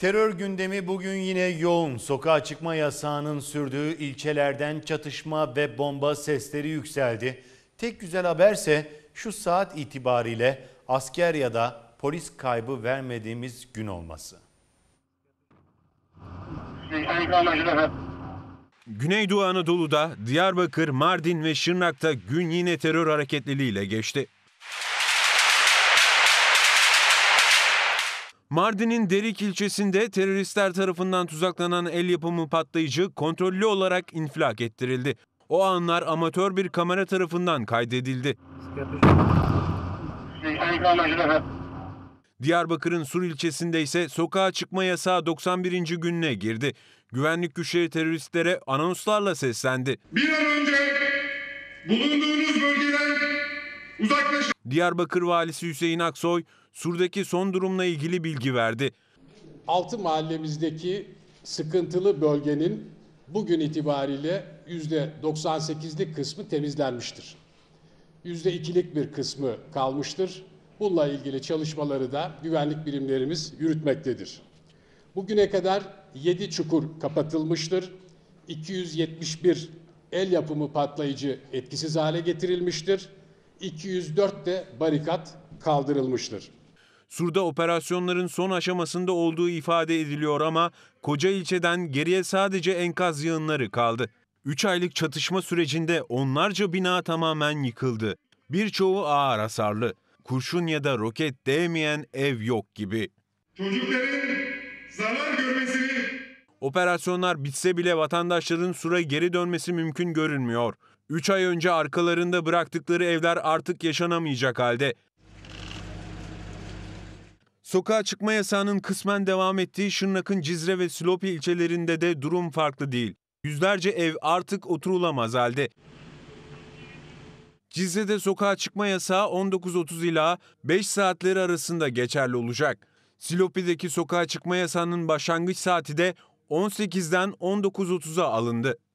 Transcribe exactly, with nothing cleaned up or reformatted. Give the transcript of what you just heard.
Terör gündemi bugün yine yoğun. Sokağa çıkma yasağının sürdüğü ilçelerden çatışma ve bomba sesleri yükseldi. Tek güzel haberse şu saat itibariyle asker ya da polis kaybı vermediğimiz gün olması. Güneydoğu Anadolu'da Diyarbakır, Mardin ve Şırnak'ta gün yine terör hareketliliğiyle geçti. Mardin'in Derik ilçesinde teröristler tarafından tuzaklanan el yapımı patlayıcı kontrollü olarak infilak ettirildi. O anlar amatör bir kamera tarafından kaydedildi. Diyarbakır'ın Sur ilçesinde ise sokağa çıkma yasağı doksan birinci gününe girdi. Güvenlik güçleri teröristlere anonslarla seslendi. Bir an önce bulunduğunuz bölgeden uzaklaşın. Diyarbakır Valisi Hüseyin Aksoy, Sur'daki son durumla ilgili bilgi verdi. Altı mahallemizdeki sıkıntılı bölgenin bugün itibariyle yüzde doksan sekizlik kısmı temizlenmiştir. yüzde ikilik bir kısmı kalmıştır. Bununla ilgili çalışmaları da güvenlik birimlerimiz yürütmektedir. Bugüne kadar yedi çukur kapatılmıştır. iki yüz yetmiş bir el yapımı patlayıcı etkisiz hale getirilmiştir. iki yüz dört de barikat kaldırılmıştır. Sur'da operasyonların son aşamasında olduğu ifade ediliyor ama koca ilçeden geriye sadece enkaz yığınları kaldı. üç aylık çatışma sürecinde onlarca bina tamamen yıkıldı. Birçoğu ağır hasarlı. Kurşun ya da roket değmeyen ev yok gibi. Çocukların zarar görmesini... Operasyonlar bitse bile vatandaşların Sur'a geri dönmesi mümkün görünmüyor. üç ay önce arkalarında bıraktıkları evler artık yaşanamayacak halde. Sokağa çıkma yasağının kısmen devam ettiği Şırnak'ın Cizre ve Silopi ilçelerinde de durum farklı değil. Yüzlerce ev artık oturulamaz halde. Cizre'de sokağa çıkma yasağı on dokuz otuz ila beş saatleri arasında geçerli olacak. Silopi'deki sokağa çıkma yasağının başlangıç saati de on sekizden on dokuz otuza alındı.